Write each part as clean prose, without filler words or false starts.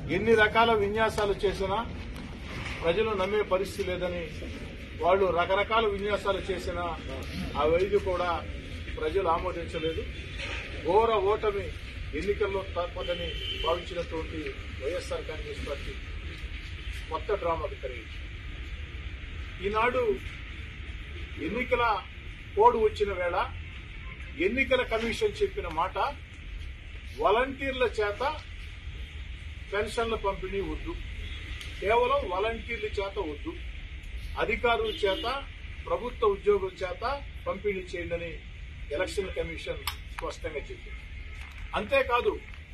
ఎన్ని రకాల విన్యాసాలు చేసినా ప్రజలు నమ్మే పరిస్థితి లేదని, వాళ్ళు రకరకాల విన్యాసాలు చేసినా అవి కూడా ప్రజలు ఆమోదించలేదు. ఘోర ఓటమి ఎన్నికల్లో తప్పదని భావించినటువంటి వైఎస్ఆర్ కాంగ్రెస్ పార్టీ కొత్త డ్రామాకు కలిగింది. ఈనాడు ఎన్నికల కోడ్ వచ్చిన వేళ ఎన్నికల కమిషన్ చెప్పిన మాట, వాలంటీర్ల చేత పెన్షన్ల పంపిణీ వద్దు, కేవలం వాలంటీర్ల చేత వద్దు, అధికారుల చేత ప్రభుత్వ ఉద్యోగుల చేత పంపిణీ చేయండి ఎలక్షన్ కమిషన్ స్పష్టంగా చెప్పింది. అంతేకాదు,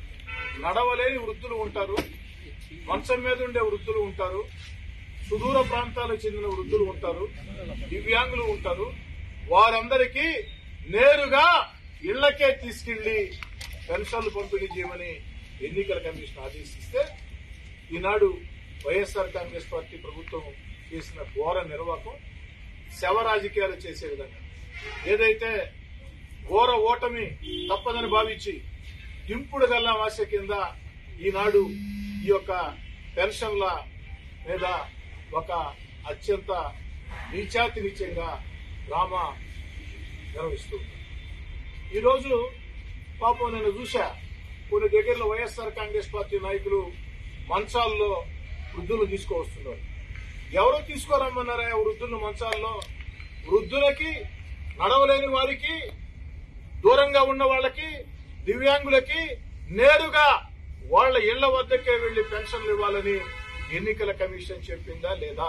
నడవలేని వృద్ధులు ఉంటారు, మంచం మీద ఉండే వృద్ధులు ఉంటారు, సుదూర ప్రాంతాలకు చెందిన వృద్ధులు ఉంటారు, దివ్యాంగులు ఉంటారు. వారందరికీ నేరుగా ఇళ్లకే తీసుకెళ్లి పెన్షన్లు పంపిణీ చేయమని ఎన్నికల కమిషన్ ఆదేశిస్తే, ఈనాడు వైఎస్ఆర్ కాంగ్రెస్ పార్టీ ప్రభుత్వం చేసిన ఘోర నిర్వాహకం శవ రాజకీయాలు చేసే విధంగా, ఏదైతే ఘోర ఓటమి తప్పదని భావించి దింపుడు గల్లా ఆశ కింద ఈనాడు ఈ యొక్క పెన్షన్ల మీద ఒక అత్యంత నీచాతి నీచంగా డ్రామా నిర్వహిస్తుంది. ఈరోజు పాపం నేను చూశా, కొన్ని దగ్గరలో వైఎస్ఆర్ కాంగ్రెస్ పార్టీ నాయకులు మంచాల్లో వృద్ధులు తీసుకువస్తున్నారు. ఎవరో తీసుకోరమ్మన్నారా వృద్ధులను మంచాల్లో? వృద్ధులకి, నడవలేని వారికి, దూరంగా ఉన్న వాళ్ళకి, దివ్యాంగులకి నేరుగా వాళ్ల ఇళ్ల వద్దకే వెళ్లి పెన్షన్లు ఇవ్వాలని ఎన్నికల కమిషన్ చెప్పిందా లేదా?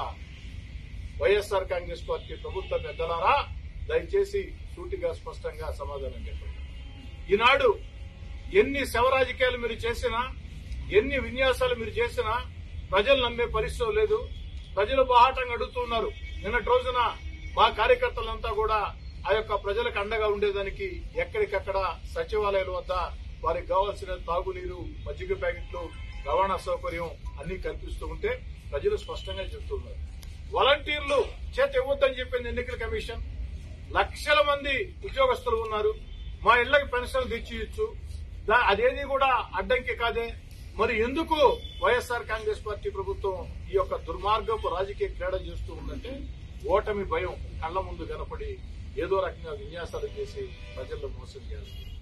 వైఎస్ఆర్ కాంగ్రెస్ పార్టీ ప్రభుత్వ పెద్దలారా, దయచేసి సూటిగా స్పష్టంగా సమాధానం చెప్పండి. ఈనాడు ఎన్ని శవరాజకీయాలు మీరు చేసినా, ఎన్ని విన్యాసాలు మీరు చేసినా ప్రజలు నమ్మే పరిస్థితి లేదు. ప్రజలు బాహాటంగా అడుగుతున్నారు. నిన్నటి రోజున మా కార్యకర్తలంతా కూడా ఆ యొక్క ప్రజలకు అండగా ఉండేదానికి ఎక్కడికక్కడ సచివాలయాల వద్ద వారికి కావాల్సిన తాగునీరు, మజ్జిగ ప్యాకెట్లు, రవాణా సౌకర్యం అన్ని కల్పిస్తూ ఉంటే ప్రజలు స్పష్టంగా చెబుతున్నారు. వాలంటీర్లు చేత ఇవ్వద్దని చెప్పింది ఎన్నికల కమిషన్. లక్షల మంది ఉద్యోగస్తులు ఉన్నారు, మా ఇళ్లకు పెన్షన్లు తెచ్చియచ్చు, అదేది కూడా అడ్డంకి కాదే. మరి ఎందుకు వైఎస్ఆర్ కాంగ్రెస్ పార్టీ ప్రభుత్వం ఈ యొక్క దుర్మార్గపు రాజకీయ క్రీడ చేస్తూ ఉందంటే, ఓటమి భయం కళ్ల ముందు కనపడి ఏదో రకంగా విన్యాసాలు చేసి ప్రజల్లో మోసం చేస్తుంది.